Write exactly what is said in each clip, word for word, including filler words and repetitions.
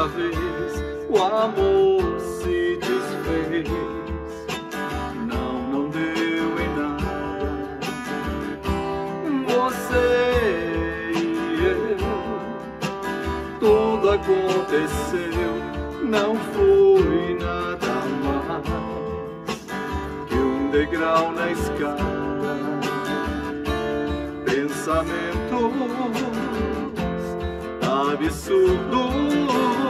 outra vez o amor se desfez. Não, não deu em nada. Você e eu, tudo aconteceu. Não foi nada mais que um degrau na escada. Pensamentos absurdos,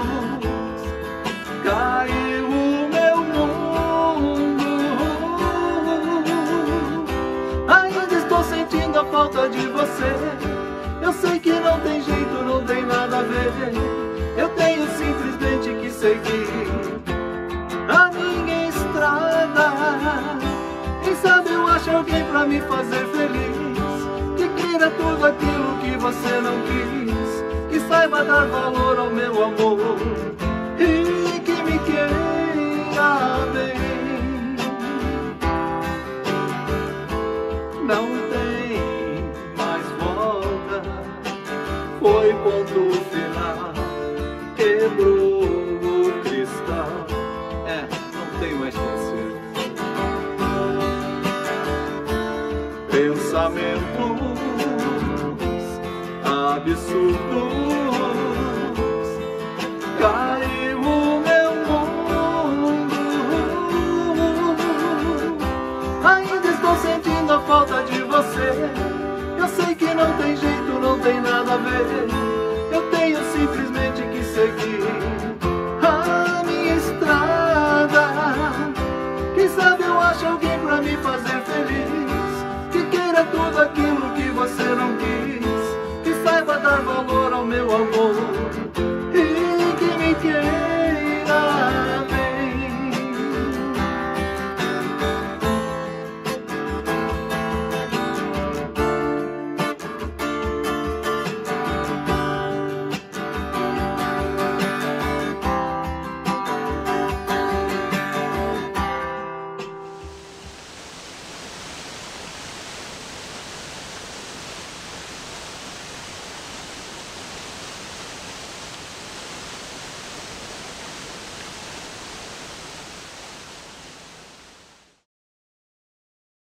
caiu o meu mundo. Ainda estou sentindo a falta de você. Eu sei que não tem jeito, não tem nada a ver. Eu tenho simplesmente que seguir a minha estrada. Quem sabe eu acho alguém pra me fazer feliz, que queira tudo aquilo que você não quis, que saiba dar valor ao meu amor e que me queira bem. Não tem mais volta, foi ponto final, quebrou o cristal. É, não tem mais conserto. Pensamentos absurdos, caiu o meu mundo. Ainda estou sentindo a falta de você. Eu sei que não tem jeito, não tem nada a ver. Eu tenho simplesmente que seguir